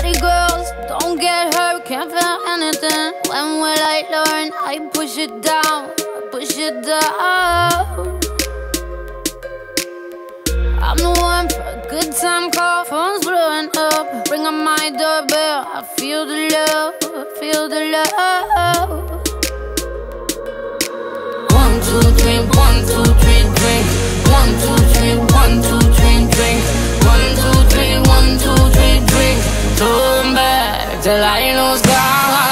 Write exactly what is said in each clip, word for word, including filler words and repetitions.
Party girls, don't get hurt, can't feel anything. When will I learn? I push it down, I push it down. I'm the one for a good time call, phone's blowing up. Ring on my doorbell, I feel the love, I feel the love. One, two, three, one, two, three, drink. One, two, three, one, two, three, drink. One, two, three, one, two, three, drink. Turn back till I lose God.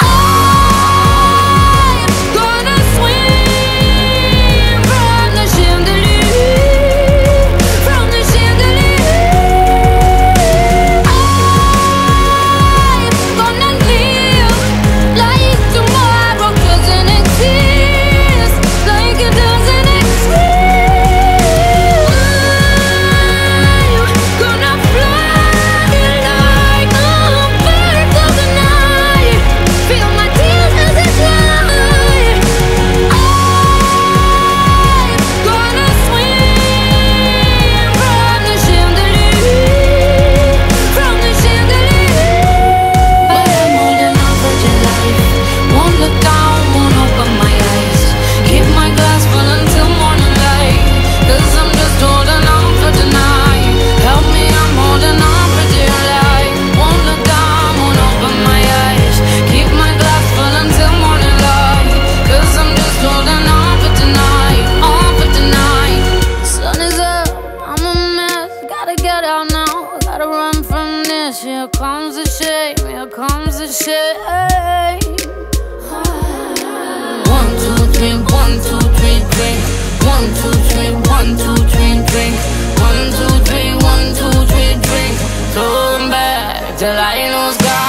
Here comes the shame, here comes the shame. One, two, three, one, two, three, drink. One, two, three, one, two, three, drink. One, two, three, one, two, three, drink. Turn back till I lose God.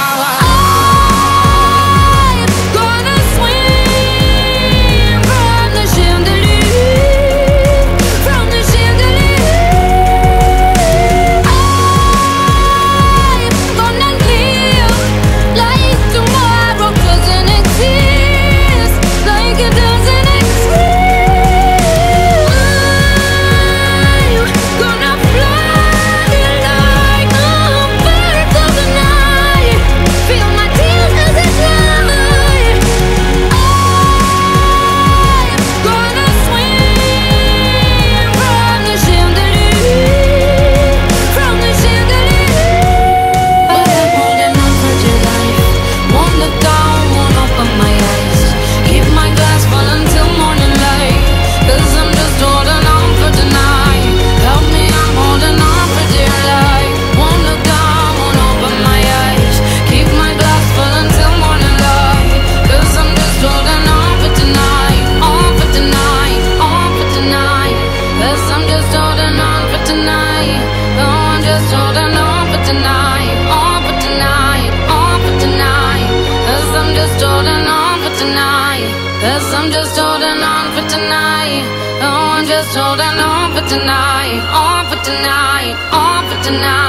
Cause I'm just holding on for tonight. Oh, I'm just holding on for tonight. On for tonight, on for tonight.